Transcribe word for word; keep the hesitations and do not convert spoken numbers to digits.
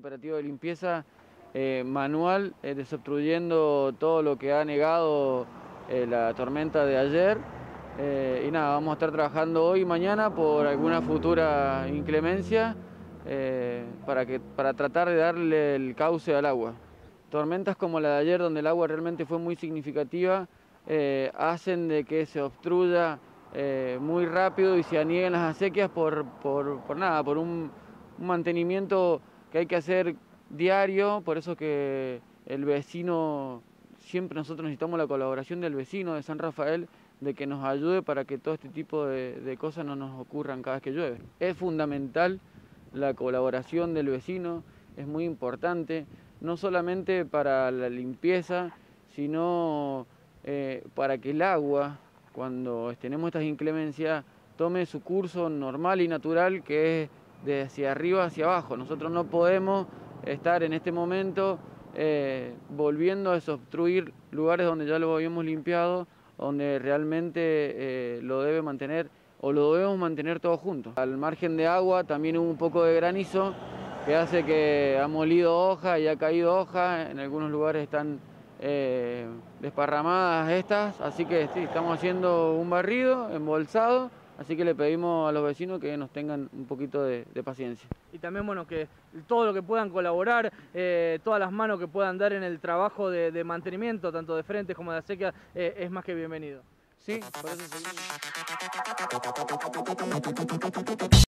operativo de limpieza eh, manual, eh, desobstruyendo todo lo que ha negado eh, la tormenta de ayer. Eh, y nada, vamos a estar trabajando hoy y mañana por alguna futura inclemencia eh, para, que, para tratar de darle el cauce al agua. Tormentas como la de ayer, donde el agua realmente fue muy significativa, eh, hacen de que se obstruya eh, muy rápido y se anieguen las acequias por, por, por nada, por un, un mantenimiento que hay que hacer diario. Por eso que el vecino, siempre nosotros necesitamos la colaboración del vecino de San Rafael, de que nos ayude para que todo este tipo de, de cosas no nos ocurran cada vez que llueve. Es fundamental la colaboración del vecino, es muy importante, no solamente para la limpieza, sino eh, para que el agua, cuando tenemos estas inclemencias, tome su curso normal y natural, que es de hacia arriba hacia abajo. Nosotros no podemos estar en este momento eh, volviendo a desobstruir lugares donde ya lo habíamos limpiado, donde realmente eh, lo debe mantener o lo debemos mantener todos juntos. Al margen de agua también hubo un poco de granizo que hace que ha molido hoja y ha caído hoja, en algunos lugares están eh, desparramadas estas, así que sí, estamos haciendo un barrido embolsado, así que le pedimos a los vecinos que nos tengan un poquito de, de paciencia. Y también, bueno, que todo lo que puedan colaborar, eh, todas las manos que puedan dar en el trabajo de, de mantenimiento, tanto de frentes como de acequia, eh, es más que bienvenido. Sí, por eso seguimos.